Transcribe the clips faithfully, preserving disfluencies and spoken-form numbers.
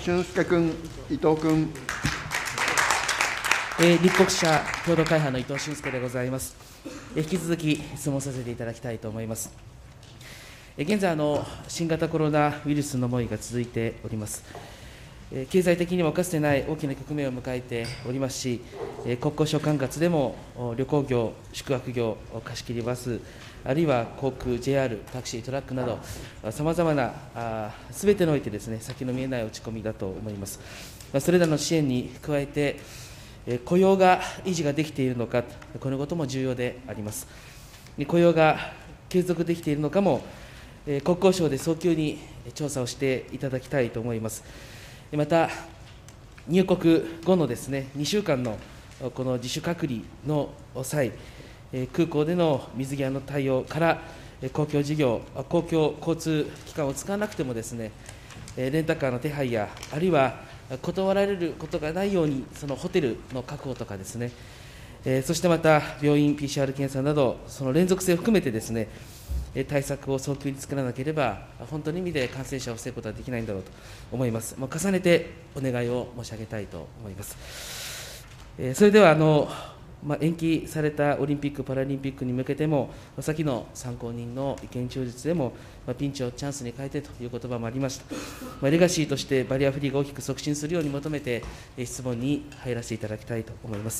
俊介君、伊藤君。 えー、立国社共同会派の伊藤俊介でございます。えー、引き続き質問させていただきたいと思います。えー、現在あの、新型コロナウイルスの猛威が続いております。えー、経済的にもかつてない大きな局面を迎えておりますし、えー、国交省管轄でも旅行業、宿泊業、貸し切りバス、あるいは航空、ジェイアール、タクシー、トラックなど、さまざまなすべてにおいてですね、先の見えない落ち込みだと思います。まあ、それらの支援に加えて、雇用が維持ができているのか、このことも重要であります。雇用が継続できているのかも、国交省で早急に調査をしていただきたいと思います。また、入国後のですね、にしゅうかんのこの自主隔離の際、空港での水際の対応から、公共事業、公共交通機関を使わなくてもですね、レンタカーの手配や、あるいは断られることがないように、そのホテルの確保とかですね、そしてまた病院 ピーシーアール 検査など、その連続性を含めてですね、対策を早急に作らなければ、本当の意味で感染者を防ぐことはできないんだろうと思います。もう重ねてお願いを申し上げたいと思います。それではあの、まあ、延期されたオリンピック・パラリンピックに向けても、先の参考人の意見陳述でも、まあ、ピンチをチャンスに変えてということばもありました。まあ、レガシーとしてバリアフリーが大きく促進するように求めて、質問に入らせていただきたいと思います。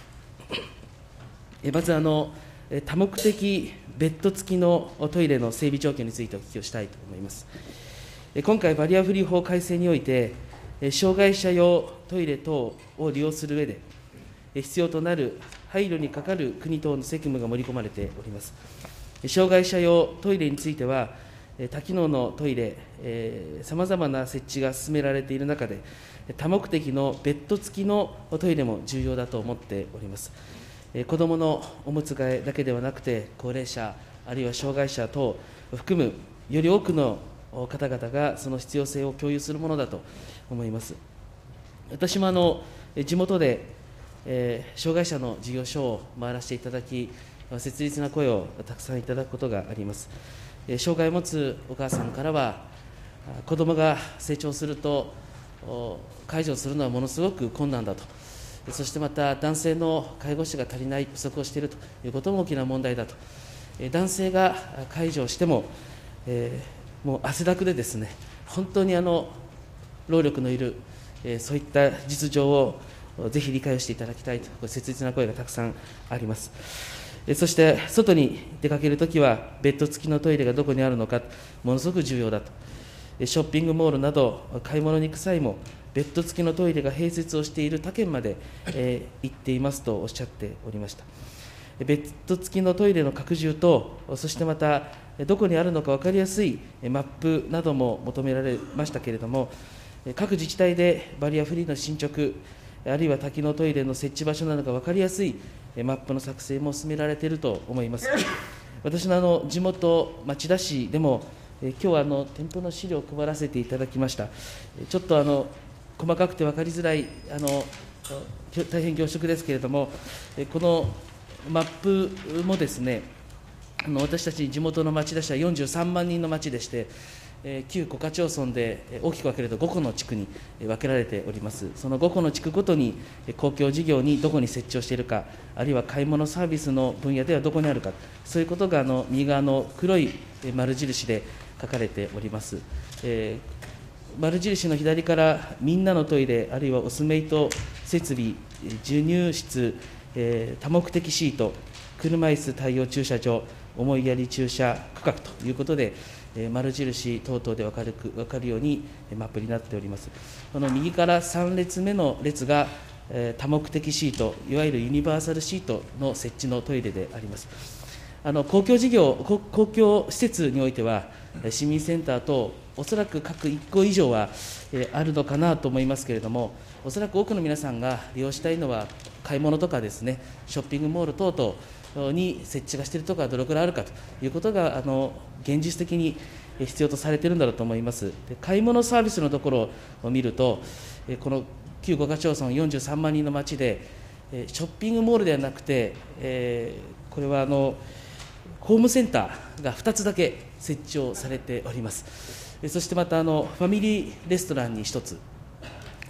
まずあの、多目的ベッド付きのトイレの整備状況についてお聞きをしたいと思います。今回、バリアフリー法改正において、障害者用トイレ等を利用するうえで、必要となる配慮にかかる国等の責務が盛り込まれております。障害者用トイレについては、多機能のトイレ、さまざまな設置が進められている中で、多目的のベッド付きのトイレも重要だと思っております。子どものおむつ替えだけではなくて、高齢者、あるいは障害者等を含む、より多くの方々がその必要性を共有するものだと思います。私もあの地元で、えー、障害者の事業所を回らせていただき、切実な声をたくさんいただくことがあります。えー、障害を持つお母さんからは、子どもが成長すると、介助をするのはものすごく困難だと、そしてまた男性の介護士が足りない、不足をしているということも大きな問題だと、えー、男性が介助をしても、えー、もう汗だくでですね、本当にあの労力のいる、えー、そういった実情をぜひ理解をしていただきたいと、切実な声がたくさんあります。そして、外に出かけるときは、ベッド付きのトイレがどこにあるのか、ものすごく重要だと。ショッピングモールなど、買い物に行く際も、ベッド付きのトイレが併設をしている他県まで、えー、行っていますとおっしゃっておりました。ベッド付きのトイレの拡充と、そしてまた、どこにあるのか分かりやすいマップなども求められましたけれども、各自治体でバリアフリーの進捗、あるいは多機能トイレの設置場所などが分かりやすいマップの作成も進められていると思います。私のあの地元、町田市でも、今日はあの添付の資料を配らせていただきました。ちょっとあの細かくて分かりづらい、あの大変恐縮ですけれども、このマップもですね、あの私たち地元の町田市はよんじゅうさんまんにんの町でして、旧五箇町村で大きく分けるとごこの地区に分けられております。そのごこの地区ごとに公共事業にどこに設置をしているか、あるいは買い物サービスの分野ではどこにあるか、そういうことがあの右側の黒い丸印で書かれております。えー、丸印の左からみんなのトイレ、あるいはオスメイト設備、授乳室、えー、多目的シート、車椅子対応駐車場、思いやり駐車区画ということで、丸印等々で分かる分かるようにマップになっております。この右からさん列目の列が多目的シート、いわゆるユニバーサルシートの設置のトイレであります。あの公共事業、公共施設においては、市民センター等、おそらく各いっこ以上はあるのかなと思いますけれども、おそらく多くの皆さんが利用したいのは、買い物とかですね、ショッピングモール等々に設置がしているところがどれくらいあるかということが、あの現実的に必要とされているんだろうと思います。で、買い物サービスのところを見ると、この旧五箇町村よんじゅうさんまんにんの町で、ショッピングモールではなくて、えー、これはあのホームセンターがふたつだけ設置をされております。そしてまたあのファミリーレストランにひとつ、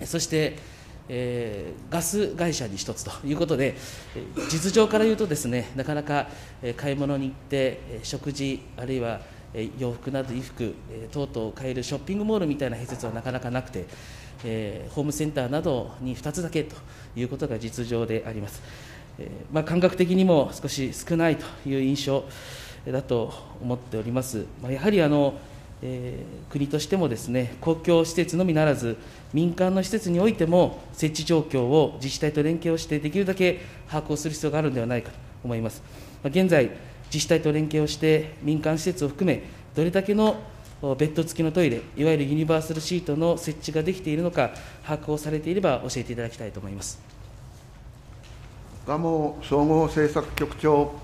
そして、えー、ガス会社に一つということで、実情から言うとですね、なかなか買い物に行って、食事、あるいは洋服など衣服等々を買えるショッピングモールみたいな併設はなかなかなくて、えー、ホームセンターなどにふたつだけということが実情であります。えーまあ、感覚的にも少し少ないという印象だと思っております。まあ、やはりあの、えー、国としてもですね、公共施設のみならず、民間の施設においても、設置状況を自治体と連携をして、できるだけ把握をする必要があるのではないかと思います。まあ、現在、自治体と連携をして、民間施設を含め、どれだけのベッド付きのトイレ、いわゆるユニバーサルシートの設置ができているのか、把握をされていれば教えていただきたいと思います。 蒲生総合政策局長。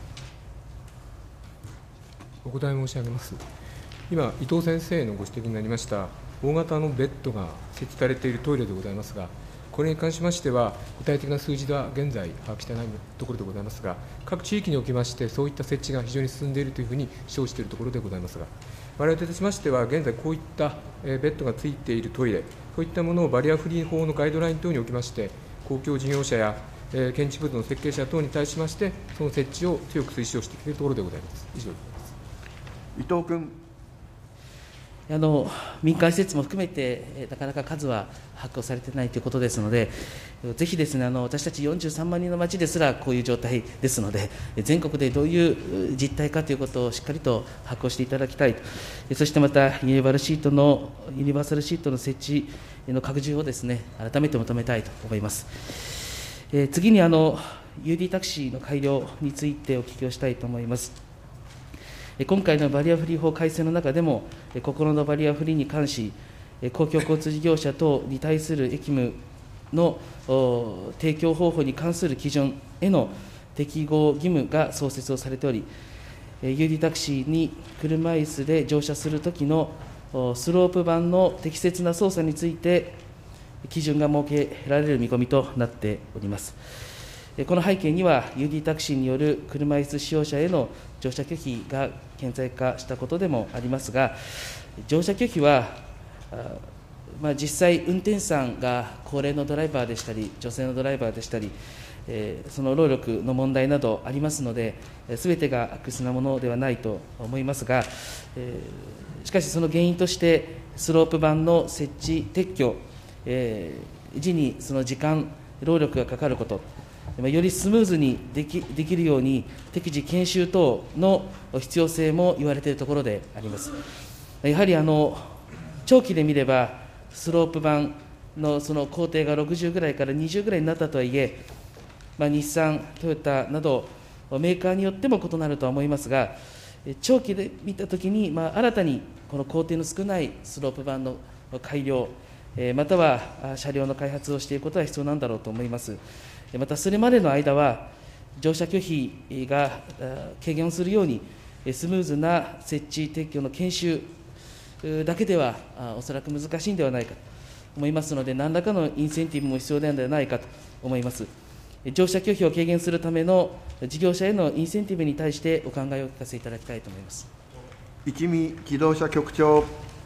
お答え申し上げます。今、伊藤先生のご指摘になりました、大型のベッドが設置されているトイレでございますが、これに関しましては、具体的な数字では現在、把握していないところでございますが、各地域におきまして、そういった設置が非常に進んでいるというふうに承知しているところでございますが、我々といたしましては、現在、こういったベッドがついているトイレ、そういったものをバリアフリー法のガイドライン等におきまして、公共事業者や建築物の設計者等に対しまして、その設置を強く推奨してきているところでございます。以上でございます。 伊藤君。 あの民間施設も含めて、なかなか数は把握をされていないということですので、ぜひですね、あの私たちよんじゅうさんまんにんの町ですらこういう状態ですので、全国でどういう実態かということをしっかりと把握をしていただきたいと、そしてまたユニバーサルシートのユニバーサルシートの設置の拡充をですね、改めて求めたいと思います。えー、次にあの ユーディー タクシーの改良についてお聞きをしたいと思います。今回のバリアフリー法改正の中でも、心のバリアフリーに関し、公共交通事業者等に対する役務の提供方法に関する基準への適合義務が創設をされており、ユーディー タクシーに車椅子で乗車するときのスロープ板の適切な操作について、基準が設けられる見込みとなっております。この背景には、ユーディー タクシーによる車椅子使用者への乗車拒否が顕在化したことでもありますが、乗車拒否は、まあ、実際、運転手さんが高齢のドライバーでしたり、女性のドライバーでしたり、えー、その労力の問題などありますので、すべてが悪質なものではないと思いますが、えー、しかし、その原因として、スロープ板の設置、撤去、えー、時にその時間、労力がかかること、よりスムーズにでき、できるように、適時研修等の必要性も言われているところであります。やはりあの長期で見れば、スロープ板のその工程がろくじゅうぐらいからにじゅうぐらいになったとはいえ、まあ、日産、トヨタなど、メーカーによっても異なるとは思いますが、長期で見たときに、まあ、新たにこの工程の少ないスロープ板の改良、または車両の開発をしていくことは必要なんだろうと思います。また、それまでの間は、乗車拒否が軽減するように、スムーズな設置、撤去の研修だけでは、おそらく難しいんではないかと思いますので、何らかのインセンティブも必要ではないかと思います。乗車拒否を軽減するための事業者へのインセンティブに対して、お考えをお聞かせいただきたいと思います。 一見自動車局長。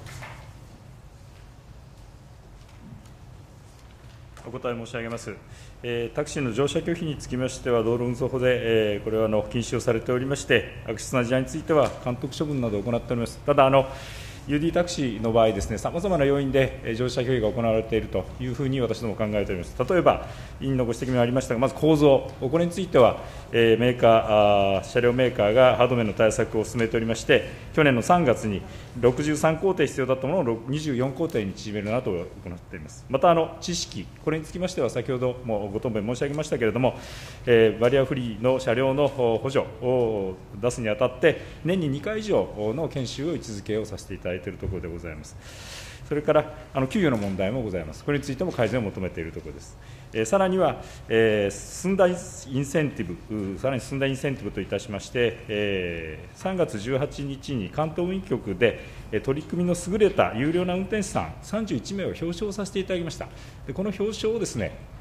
お答え申し上げます。えー、タクシーの乗車拒否につきましては、道路運送法で、えー、これはあの禁止をされておりまして、悪質な事案については監督処分などを行っております。ただあのユーディー タクシーの場合ですね、さまざまな要因で乗車拒否が行われているというふうに私ども考えております。例えば、委員のご指摘にもありましたが、まず構造、これについては、えー、メーカーあ、車両メーカーがハード面の対策を進めておりまして、去年のさんがつにろくじゅうさんこうてい必要だったものをにじゅうよんこうていに縮めるなどを行っています。またあの、知識、これにつきましては、先ほどもご答弁申し上げましたけれども、えー、バリアフリーの車両の補助を出すにあたって、年ににかい以上の研修を位置づけをさせていただいているところでございます。それからあの給与の問題もございます。これについても改善を求めているところです。えー、さらには、えー、進んだインセンティブ、さらに進んだインセンティブといたしまして、えー、さんがつじゅうはちにちに関東運輸局で、えー、取り組みの優れた優良な運転手さんさんじゅういちめいを表彰させていただきました。でこの表彰をですね、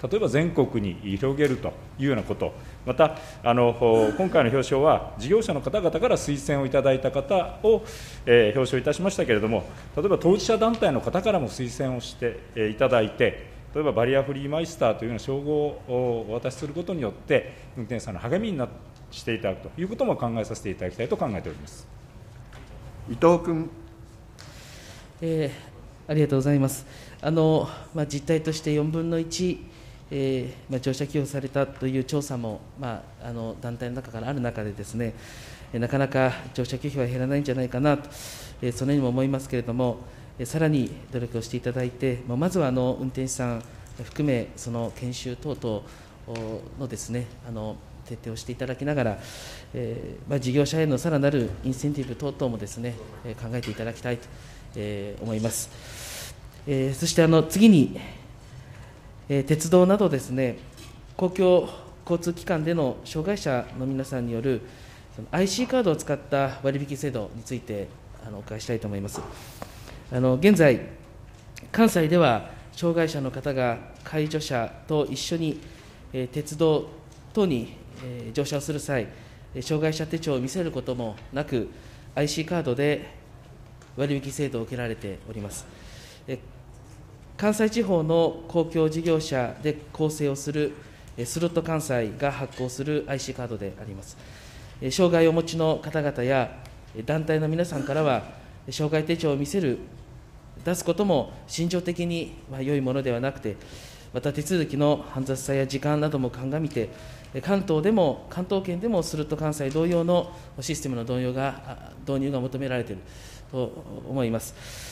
例えば全国に広げるというようなこと、またあの今回の表彰は、事業者の方々から推薦をいただいた方を、えー、表彰いたしましたけれども、例えば当事者団体の方からも推薦をして、えー、いただいて、例えばバリアフリーマイスターというような称号をお渡しすることによって、運転手さんの励みになしていただくということも考えさせていただきたいと考えております。 伊藤君。 えー、ありがとうございます。あのまあ、実態としてよんぶんのいち、えーまあ、乗車寄付されたという調査も、まあ、あの団体の中からある中でですね、なかなか乗車拒否は減らないんじゃないかなと、えー、そのようにも思いますけれども、えー、さらに努力をしていただいて、まあ、まずはあの運転手さん含め、その研修等々のですね、あの徹底をしていただきながら、えーまあ、事業者へのさらなるインセンティブ等々もですね、えー、考えていただきたいと、えー、思います。えー、そしてあの次に、えー、鉄道などですね、公共交通機関での障害者の皆さんによる アイシー カードを使った割引制度についてあのお伺いしたいと思います。あの現在、関西では障害者の方が介助者と一緒に、えー、鉄道等に、えー、乗車をする際、障害者手帳を見せることもなく、アイシー カードで割引制度を受けられております。関西地方の公共事業者で構成をするスロット関西が発行する アイシー カードであります。障害をお持ちの方々や団体の皆さんからは、障害手帳を見せる、出すことも心情的に良いものではなくて、また手続きの煩雑さや時間なども鑑みて、関東でも、関東圏でもスロット関西同様のシステムの導入が導入が求められていると思います。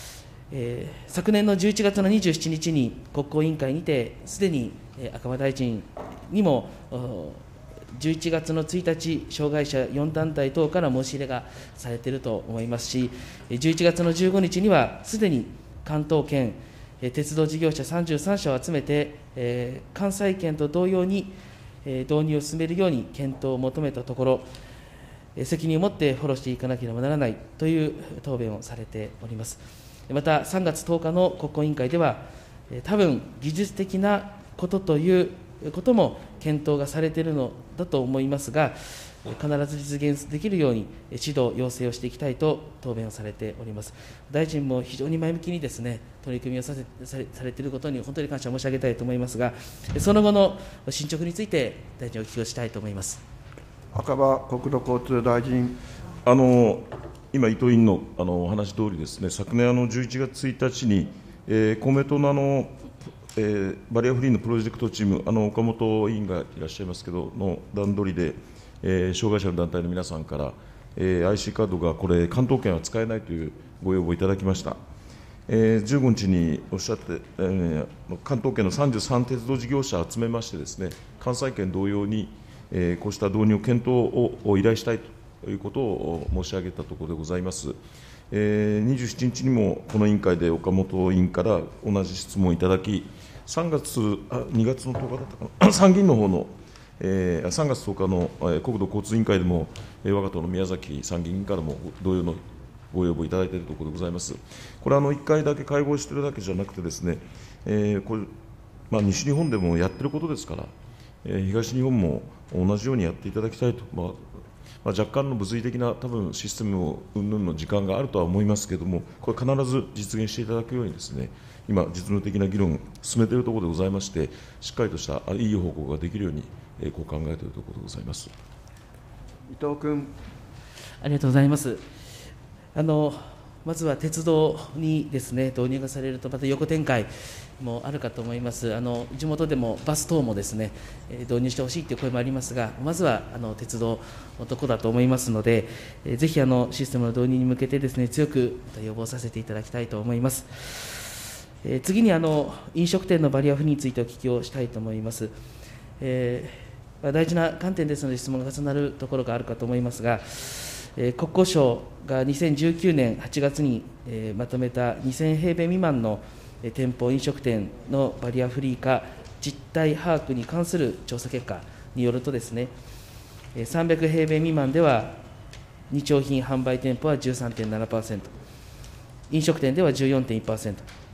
えー、昨年のじゅういちがつのにじゅうしちにちに国交委員会にて、すでに、えー、赤羽大臣にもじゅういちがつのついたち、障害者よんだんたい等から申し入れがされていると思いますし、じゅういちがつのじゅうごにちには、すでに関東圏、えー、鉄道事業者さんじゅうさんしゃを集めて、えー、関西圏と同様に、えー、導入を進めるように検討を求めたところ、えー、責任を持ってフォローしていかなければならないという答弁をされております。またさんがつとおかの国交委員会では、多分技術的なことということも検討がされているのだと思いますが、必ず実現できるように指導、要請をしていきたいと答弁をされております。大臣も非常に前向きにですね、取り組みをさせされされていることに本当に感謝申し上げたいと思いますが、その後の進捗について、大臣、お聞きをしたいと思います。 赤羽国土交通大臣。 あの今、伊藤委員のあのお話通りですね、昨年あのじゅういちがつついたちに、えー、公明党のあの、えー、バリアフリーのプロジェクトチーム、あの岡本委員がいらっしゃいますけど、の段取りで、えー、障害者の団体の皆さんから、えー、アイシー カードがこれ、関東圏は使えないというご要望いただきました。えー、じゅうごにちにおっしゃって、えー、関東圏のさんじゅうさん鉄道事業者を集めましてですね、関西圏同様に、えー、こうした導入検討を依頼したいと。ということを申し上げたところでございます。えー、にじゅうしちにちにもこの委員会で岡本委員から同じ質問をいただき、さんがつ、あにがつのとおかだったかな、参議院の方の、えー、さんがつとおかの、えー、国土交通委員会でも、えー、我が党の宮崎参議院からも同様のご要望いただいているところでございます。これはあのいっかいだけ会合しているだけじゃなくてですね、えーこれまあ、西日本でもやってることですから、えー、東日本も同じようにやっていただきたいと。まあまあ、若干の物理的な多分システムを云々の時間があるとは思いますけれども、これ必ず実現していただくようにですね、今、実務的な議論を進めているところでございまして、しっかりとしたいい報告ができるように、えー、こう考えているところでございます。 伊藤君。 ありがとうございます。あのまずは鉄道にですね、導入がされると、また横展開もあるかと思います。あの地元でもバス等もですね、導入してほしいという声もありますが、まずはあの鉄道のところだと思いますので、ぜひあのシステムの導入に向けてですね、強く要望させていただきたいと思います。えー、次にあの飲食店のバリアフリーについてお聞きをしたいと思います。えーまあ、大事な観点ですので、質問が重なるところがあるかと思いますが、えー、国交省がにせんじゅうきゅうねんはちがつに、えー、まとめたにせんへいべいみまんの、えー、店舗、飲食店のバリアフリー化実態把握に関する調査結果によるとですね、えー、さんびゃくへいべいみまんでは、日用品販売店舗は じゅうさんてんななパーセント、飲食店では じゅうよんてんいちパーセント、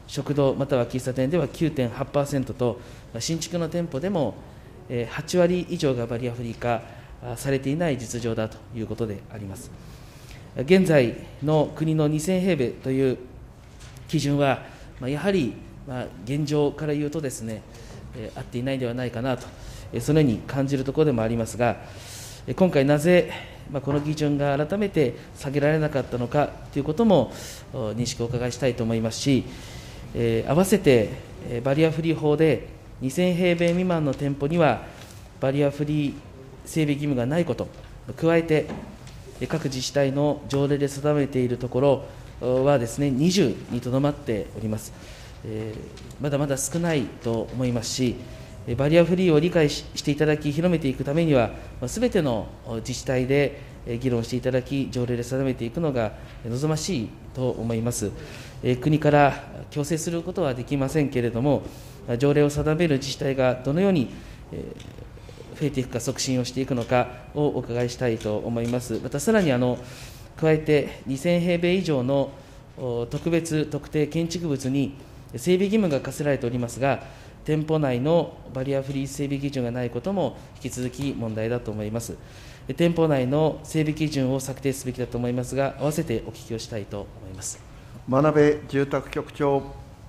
食堂または喫茶店では きゅうてんはちパーセント と、新築の店舗でもはちわり以上がバリアフリー化されていない実情だということであります。現在の国のにせんへいべいという基準は、やはり現状から言うとですね、合っていないのではないかなと、そのように感じるところでもありますが、今回なぜこの基準が改めて下げられなかったのかということも認識をお伺いしたいと思いますし、合わせてバリアフリー法でにせんへいべい未満の店舗にはバリアフリー整備義務がないこと、加えて各自治体の条例で定めているところはですね、にじゅうにとどまっております。まだまだ少ないと思いますし、バリアフリーを理解していただき、広めていくためには、すべての自治体で議論していただき、条例で定めていくのが望ましいと思います。国から強制することはできませんけれども、条例を定める自治体がどのように増えていくか、促進をしていくのかをお伺いしたいと思います。またさらにあの加えて、にせんへいべい以上の特別特定建築物に整備義務が課せられておりますが、店舗内のバリアフリー整備基準がないことも引き続き問題だと思います。店舗内の整備基準を策定すべきだと思いますが、合わせてお聞きをしたいと思います。 真鍋住宅局長。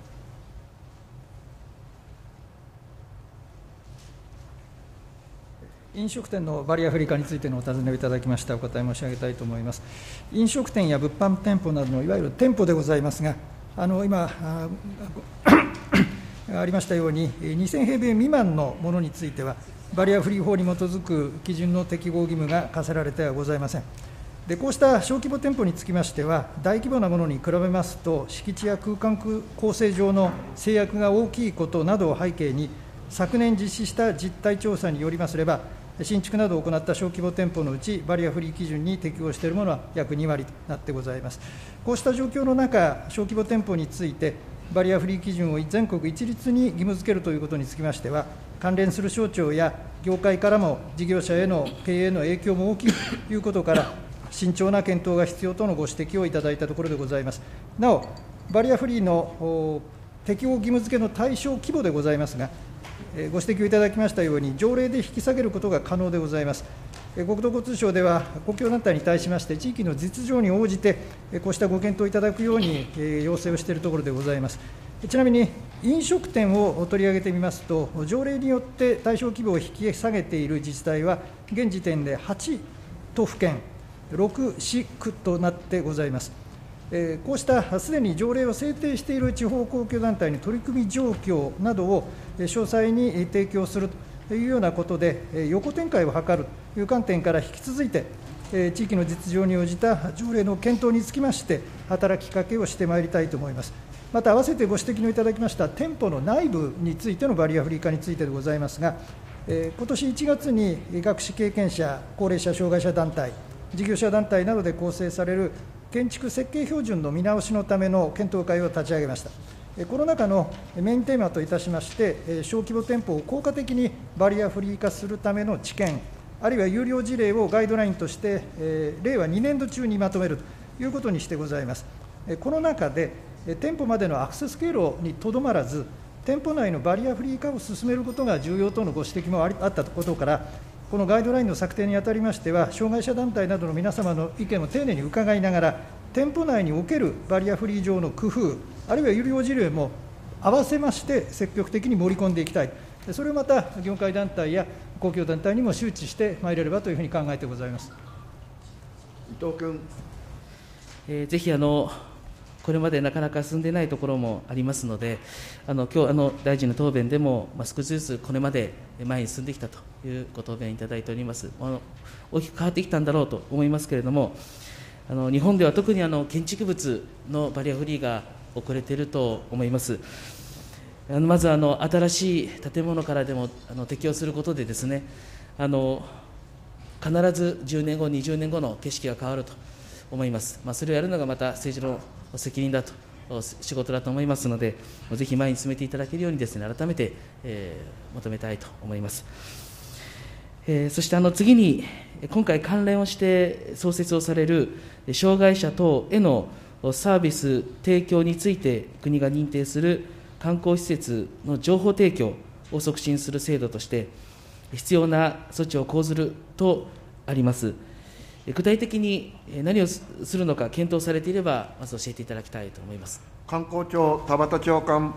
飲食店のバリアフリー化についてのお尋ねをいただきました。お答え申し上げたいと思います。飲食店や物販店舗などのいわゆる店舗でございますが、あの今あありましたように、にせんへいべい未満のものについては、バリアフリー法に基づく基準の適合義務が課せられてはございません。でこうした小規模店舗につきましては、大規模なものに比べますと、敷地や空間構成上の制約が大きいことなどを背景に、昨年実施した実態調査によりますれば、新築などを行った小規模店舗のうち、バリアフリー基準に適合しているものは約にわりとなってございます。こうした状況の中、小規模店舗について、バリアフリー基準を全国一律に義務付けるということにつきましては、関連する省庁や業界からも事業者への経営への影響も大きいということから、慎重な検討が必要とのご指摘をいただいたところでございます。なお、バリアフリーの適用義務付けの対象規模でございますが、ご指摘をいただきましたように、条例で引き下げることが可能でございます。国土交通省では、公共団体に対しまして、地域の実情に応じて、こうしたご検討いただくように要請をしているところでございます。ちなみに、飲食店を取り上げてみますと、条例によって対象規模を引き下げている自治体は、現時点ではちとふけん、ろくしくとなってございます。こうしたすでに条例を制定している地方公共団体の取り組み状況などを詳細に提供するというようなことで、横展開を図るという観点から引き続いて、地域の実情に応じた条例の検討につきまして、働きかけをしてまいりたいと思います。また、合わせてご指摘のいただきました店舗の内部についてのバリアフリー化についてでございますが、今年いちがつに学士経験者、高齢者、障害者団体、事業者団体などで構成される建築設計標準の見直しのための検討会を立ち上げました。この中のメインテーマといたしまして、小規模店舗を効果的にバリアフリー化するための知見、あるいは有料事例をガイドラインとして、令和にねんど中にまとめるということにしてございます。この中で、店舗までのアクセス経路にとどまらず、店舗内のバリアフリー化を進めることが重要とのご指摘もあったことから、このガイドラインの策定にあたりましては、障害者団体などの皆様の意見を丁寧に伺いながら、店舗内におけるバリアフリー上の工夫、あるいは有料事例も合わせまして積極的に盛り込んでいきたい、それをまた業界団体や公共団体にも周知してまいれればというふうに考えてございます。 伊藤君。 えー、ぜひあのこれまでなかなか進んでいないところもありますので、あの今日あの大臣の答弁でも、まあ、少しずつこれまで前に進んできたというご答弁いただいております。あの大きく変わってきたんだろうと思いますけれども、あの日本では特にあの建築物のバリアフリーが遅れていると思います。あのまずあの新しい建物からでもあの適用することでですね、あの必ずじゅうねんご、にじゅうねんごの景色が変わると思います。まあ、それをやるのがまた政治の責任だと、仕事だと思いますので、ぜひ前に進めていただけるようにですね、改めて、えー、求めたいと思います。えー、そしてあの次に、今回関連をして創設をされる障害者等へのサービス提供について国が認定する観光施設の情報提供を促進する制度として、必要な措置を講ずるとあります。具体的に何をするのか検討されていれば、まず教えていただきたいと思います。 観光庁、田畑長官。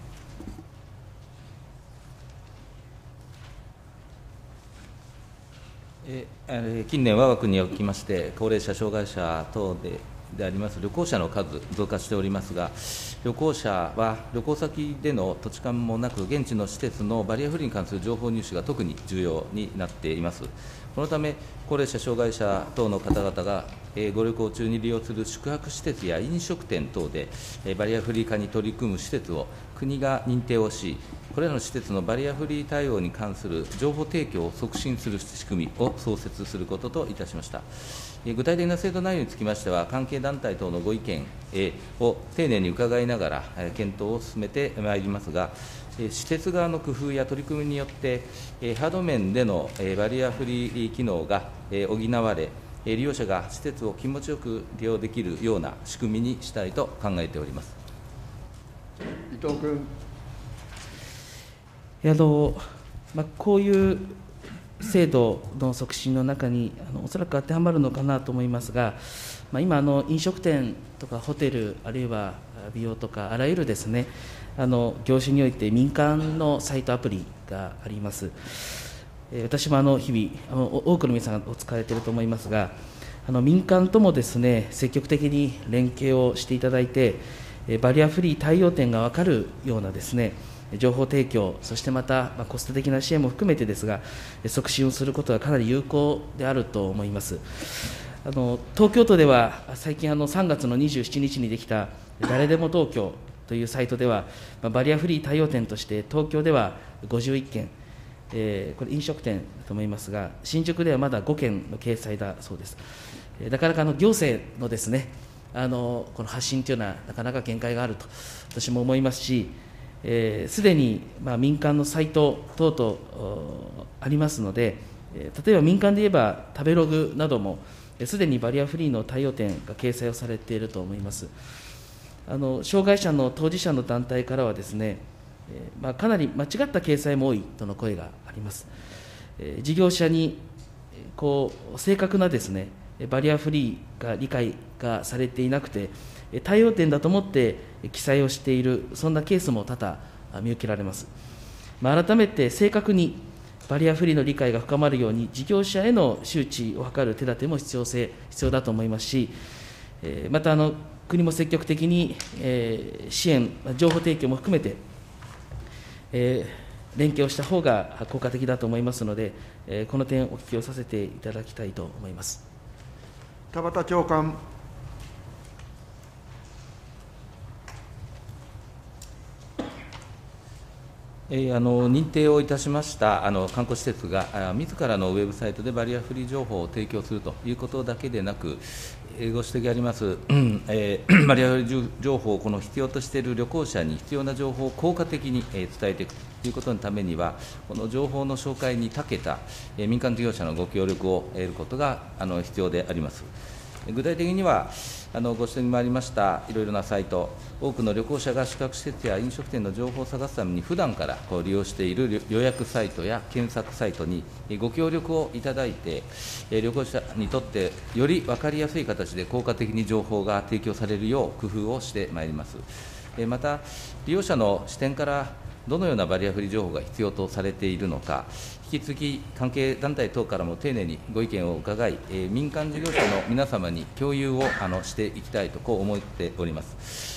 え近年、わが国におきまして、高齢者、障害者等でであります旅行者の数、増加しておりますが、旅行者は旅行先での土地勘もなく、現地の施設のバリアフリーに関する情報入手が特に重要になっています。このため、高齢者、障害者等の方々がえご旅行中に利用する宿泊施設や飲食店等で、えバリアフリー化に取り組む施設を国が認定をし、これらの施設のバリアフリー対応に関する情報提供を促進する仕組みを創設することといたしました。具体的な制度内容につきましては、関係団体等のご意見を丁寧に伺いながら検討を進めてまいりますが、施設側の工夫や取り組みによって、ハード面でのバリアフリー機能が補われ、利用者が施設を気持ちよく利用できるような仕組みにしたいと考えております。 伊藤君。 あのまあ、こういう制度の促進の中にあのおそらく当てはまるのかなと思いますが、まあ、今あの、飲食店とかホテル、あるいは美容とか、あらゆるですね、あの業種において民間のサイト、アプリがあります。えー、私もあの日々あの、多くの皆さんがお使われていると思いますが、あの民間ともですね、積極的に連携をしていただいて、バリアフリー対応点が分かるようなですね、情報提供、そしてまた、まあ、コスト的な支援も含めてですが、促進をすることはかなり有効であると思います。あの東京都では、最近あの、さんがつのにじゅうしちにちにできた、誰でも東京というサイトでは、まあ、バリアフリー対応点として、東京ではごじゅういっけん、えー、これ、飲食店だと思いますが、新宿ではまだごけんの掲載だそうです。なかなかあの行政のですね、あのこの発信というのは、なかなか限界があると、私も思いますし、す、えー、でに、まあ、民間のサイト等々ありますので、えー、例えば民間で言えば、食べログなども、すでにバリアフリーの対応点が掲載をされていると思います。あの障害者の当事者の団体からはですね、えーまあ、かなり間違った掲載も多いとの声があります。えー、事業者にこう正確なですね、バリアフリーが理解がされていなくて、対応点だと思って記載をしている、そんなケースも多々見受けられます。まあ、改めて正確にバリアフリーの理解が深まるように、事業者への周知を図る手立ても必要性必要だと思いますし、またあの国も積極的に支援、情報提供も含めて、連携をした方が効果的だと思いますので、この点、お聞きをさせていただきたいと思います。 田畑長官。 えー、あの認定をいたしましたあの観光施設が、みずからのウェブサイトでバリアフリー情報を提供するということだけでなく、えー、ご指摘あります、えー、バリアフリー情報をこの必要としている旅行者に必要な情報を効果的に、えー、伝えていくということのためには、この情報の紹介に長けた、えー、民間事業者のご協力を得ることがあの必要であります。具体的には、あのご指摘もありましたいろいろなサイト、多くの旅行者が宿泊施設や飲食店の情報を探すために、普段からこう利用している予約サイトや検索サイトにご協力をいただいて、旅行者にとってより分かりやすい形で効果的に情報が提供されるよう工夫をしてまいります。また、利用者の視点からどのようなバリアフリー情報が必要とされているのか、引き続き関係団体等からも丁寧にご意見を伺い、えー、民間事業者の皆様に共有をあのしていきたいとこう思っております。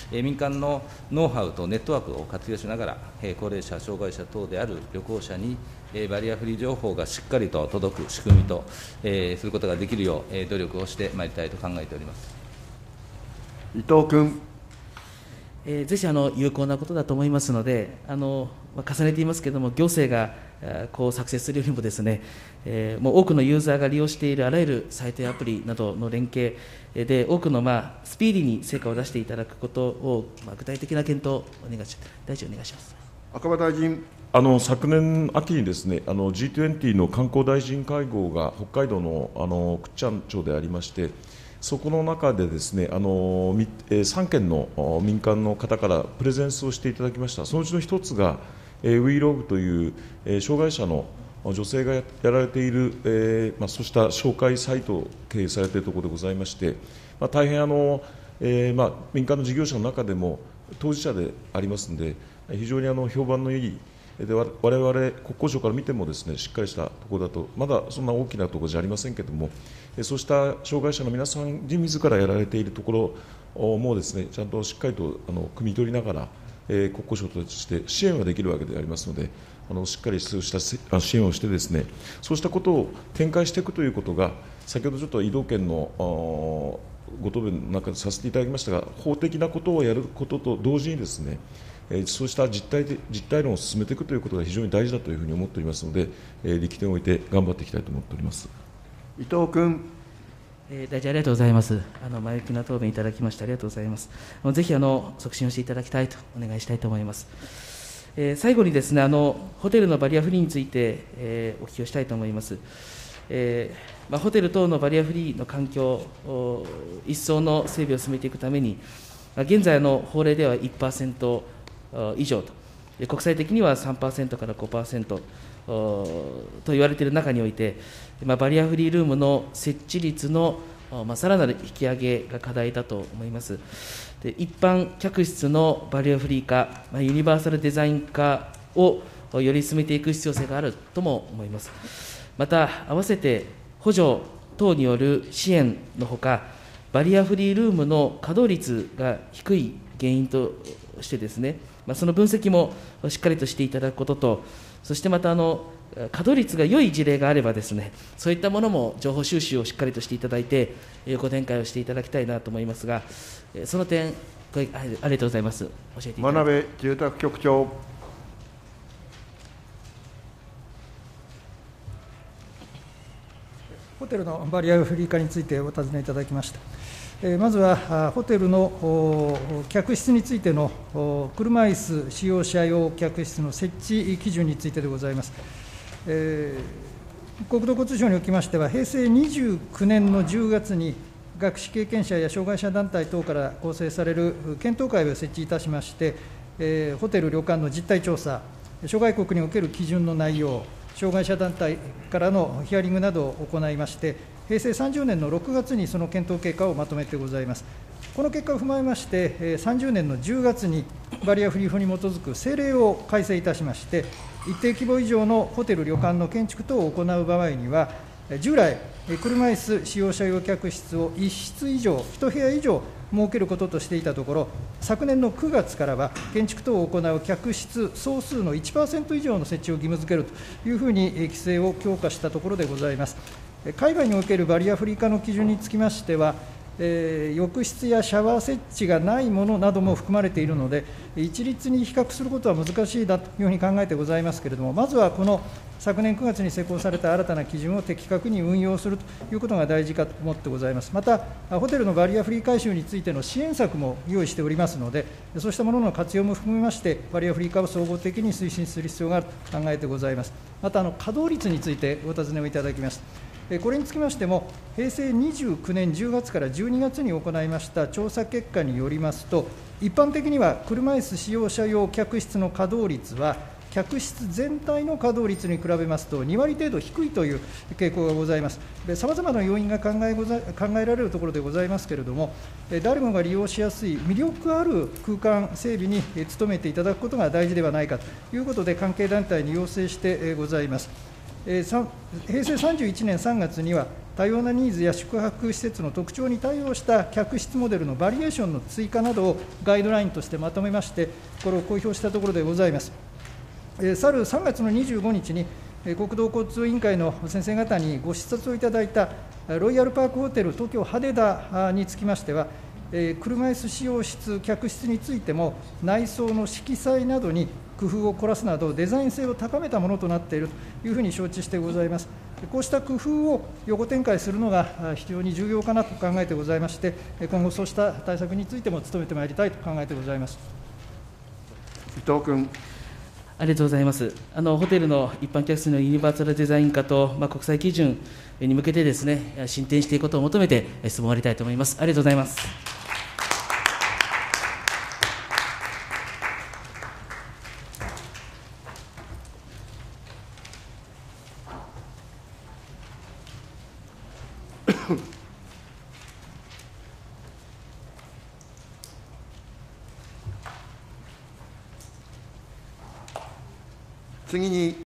えー、民間のノウハウとネットワークを活用しながら、えー、高齢者、障害者等である旅行者に、えー、バリアフリー情報がしっかりと届く仕組みと、えー、することができるよう、えー、努力をしてまいりたいと考えております。 伊藤君。 えー、ぜひあの有効なことだと思いますので、あのまあ、重ねて言いますけれども、行政がこう作成するよりもですね、えー、もう多くのユーザーが利用しているあらゆるサイトやアプリなどの連携で、多くの、まあ、スピーディーに成果を出していただくことを、まあ、具体的な検討をお願いし大臣、お願いします。 赤羽大臣。 あの昨年秋にですね、あの ジートゥエンティー の観光大臣会合が北海道のあの倶知安町でありまして、 そこの中でですね、あのみえーさんけんのお民間の方からプレゼンスをしていただきました。そのうちの一つが、えー、WeLog という、えー障害者の女性がややられている、えーまあ、そうした紹介サイトを経営されているところでございまして、まあ、大変あの、えーまあ、民間の事業者の中でも当事者でありますので、非常にあの評判のいい、でわれわれ国交省から見てもですね、しっかりしたところだと、まだそんな大きなところじゃありませんけれども、そうした障害者の皆さんに自らやられているところもですね、ちゃんとしっかりとあの汲み取りながら、えー、国交省として支援はできるわけでありますので、あのしっかりそうした支援をしてですね、そうしたことを展開していくということが、先ほどちょっと移動権のご答弁の中でさせていただきましたが、法的なことをやることと同時にですね、そうした実態で実態論を進めていくということが非常に大事だというふうに思っておりますので、力点を置いて頑張っていきたいと思っております。 伊藤君。 えー大臣、ありがとうございます。あの前向きな答弁いただきまして、ありがとうございます。あのぜひあの促進をしていただきたいとお願いしたいと思います。えー最後にですね、あのホテルのバリアフリーについて、えーお聞きをしたいと思います。えーまあ、ホテル等のバリアフリーの環境、お一層の整備を進めていくために、まあ現在の法令では いちパーセント以上と、国際的には さんパーセント から ごパーセント と言われている中において、まあ、バリアフリールームの設置率の、まあ、さらなる引き上げが課題だと思います。で一般客室のバリアフリー化、まあ、ユニバーサルデザイン化をより進めていく必要性があるとも思います。また、合わせて補助等による支援のほか、バリアフリールームの稼働率が低い原因としてですね、まあ、その分析もしっかりとしていただくことと、そしてまたあの稼働率が良い事例があればですね、そういったものも情報収集をしっかりとしていただいて、ご展開をしていただきたいなと思いますが、その点、ごありがとうございます。教えていただ真鍋住宅局長。 ホテルのバリアフリー化についてお尋ねいただきました。えーまずは、ホテルのお客室についてのお車椅子使用者用客室の設置基準についてでございます。えー国土交通省におきましては、平成にじゅうきゅうねんのじゅうがつに、学士経験者や障害者団体等から構成される検討会を設置いたしまして、えーホテル・旅館の実態調査、諸外国における基準の内容、障害者団体からのヒアリングなどを行いまして、平成さんじゅうねんのろくがつにその検討結果をまとめてございます。この結果を踏まえまして、さんじゅうねんのじゅうがつにバリアフリー法に基づく政令を改正いたしまして、一定規模以上のホテル・旅館の建築等を行う場合には、従来、車椅子使用者用客室をいっ室以上、いち部屋以上設けることとしていたところ、昨年のくがつからは、建築等を行う客室総数の いちパーセント 以上の設置を義務付けるというふうに規制を強化したところでございます。海外におけるバリアフリー化の基準につきましては、えー浴室やシャワー設置がないものなども含まれているので、一律に比較することは難しいだというふうに考えてございますけれども、まずはこの昨年くがつに施行された新たな基準を的確に運用するということが大事かと思ってございます。また、ホテルのバリアフリー改修についての支援策も用意しておりますので、そうしたものの活用も含めまして、バリアフリー化を総合的に推進する必要があると考えてございます。また、あの稼働率についてお尋ねをいただきました。これにつきましても、平成にじゅうきゅうねんじゅうがつからじゅうにがつに行いました調査結果によりますと、一般的には車椅子使用者用客室の稼働率は、客室全体の稼働率に比べますと、にわり程度低いという傾向がございます。さまざまな要因が考えござ考えられるところでございますけれども、誰もが利用しやすい魅力ある空間整備に努めていただくことが大事ではないかということで、関係団体に要請してございます。平成さんじゅういちねんさんがつには、多様なニーズや宿泊施設の特徴に対応した客室モデルのバリエーションの追加などをガイドラインとしてまとめまして、これを公表したところでございます。去るさんがつのにじゅうごにちに、国土交通委員会の先生方にご視察をいただいたロイヤルパークホテル東京羽田につきましては、車椅子使用室、客室についても、内装の色彩などに工夫を凝らすなど、デザイン性を高めたものとなっているというふうに承知してございます。こうした工夫を横展開するのが非常に重要かなと考えてございまして、今後、そうした対策についても努めてまいりたいと考えてございます。 伊藤君。 ありがとうございます。あのホテルの一般客室のユニバーサルデザイン化と、まあ、国際基準に向けてですね、進展していくことを求めて、質問を終わりたいと思います。ありがとうございます。 次に